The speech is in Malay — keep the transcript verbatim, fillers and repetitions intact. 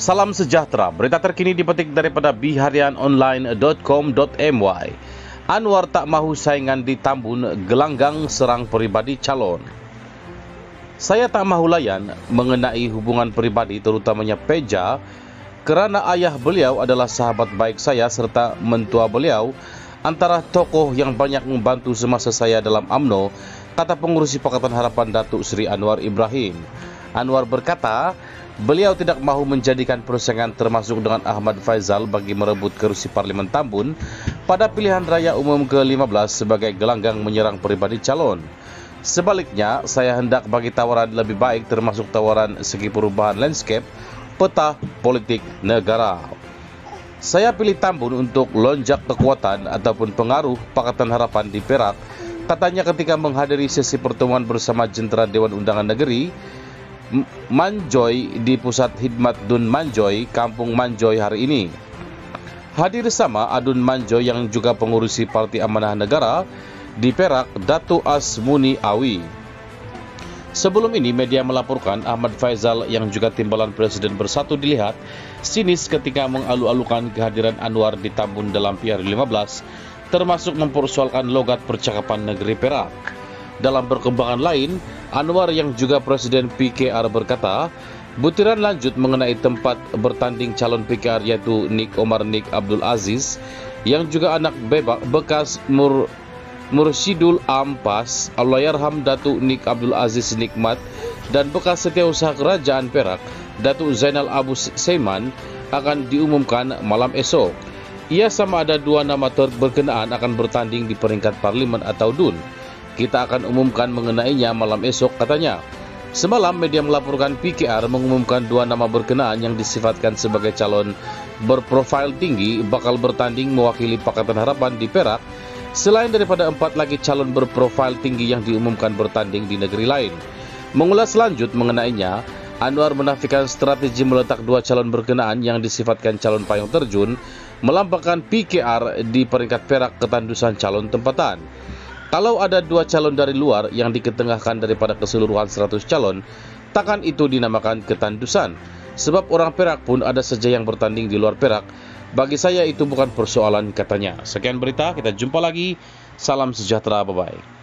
Salam sejahtera, berita terkini dipetik daripada biharian online dot com dot my. Anwar tak mahu saingan di Tambun, gelanggang serang peribadi calon. Saya tak mahu layan mengenai hubungan peribadi terutamanya Peja kerana ayah beliau adalah sahabat baik saya serta mentua beliau antara tokoh yang banyak membantu semasa saya dalam U M N O, kata pengurusi Pakatan Harapan Datuk Seri Anwar Ibrahim. Anwar berkata, beliau tidak mahu menjadikan persaingan termasuk dengan Ahmad Faizal bagi merebut kerusi Parlimen Tambun pada pilihan raya umum ke lima belas sebagai gelanggang menyerang peribadi calon. Sebaliknya, saya hendak bagi tawaran lebih baik termasuk tawaran segi perubahan landscape peta politik negara. Saya pilih Tambun untuk lonjak kekuatan ataupun pengaruh Pakatan Harapan di Perak, katanya ketika menghadiri sesi pertemuan bersama jentera Dewan Undangan Negeri Manjoy di Pusat Khidmat Dun Manjoy, Kampung Manjoy hari ini. Hadir sama Adun Manjoy yang juga pengurusi Parti Amanah Negara di Perak, Datu Asmuni Awi. Sebelum ini media melaporkan Ahmad Faizal yang juga timbalan Presiden Bersatu dilihat sinis ketika mengalu-alukan kehadiran Anwar di Tambun dalam P R lima belas, termasuk mempersoalkan logat percakapan negeri Perak. Dalam perkembangan lain, Anwar yang juga Presiden P K R berkata, butiran lanjut mengenai tempat bertanding calon P K R yaitu Nik Omar Nik Abdul Aziz yang juga anak bebak bekas Mur Mursyidul Ampas Allahyarham Datuk Nik Abdul Aziz Nikmat dan bekas setiausaha Kerajaan Perak Datuk Zainal Abu Seiman akan diumumkan malam esok. Ia sama ada dua nama berkenaan akan bertanding di peringkat Parlimen atau D U N. Kita akan umumkan mengenainya malam esok, katanya. Semalam media melaporkan P K R mengumumkan dua nama berkenaan yang disifatkan sebagai calon berprofil tinggi bakal bertanding mewakili Pakatan Harapan di Perak, selain daripada empat lagi calon berprofil tinggi yang diumumkan bertanding di negeri lain. Mengulas lanjut mengenainya, Anwar menafikan strategi meletak dua calon berkenaan yang disifatkan calon payung terjun melambangkan P K R di peringkat Perak ketandusan calon tempatan. Kalau ada dua calon dari luar yang diketengahkan daripada keseluruhan seratus calon, takkan itu dinamakan ketandusan. Sebab orang Perak pun ada saja yang bertanding di luar Perak. Bagi saya itu bukan persoalan, katanya. Sekian berita, kita jumpa lagi. Salam sejahtera, bye-bye.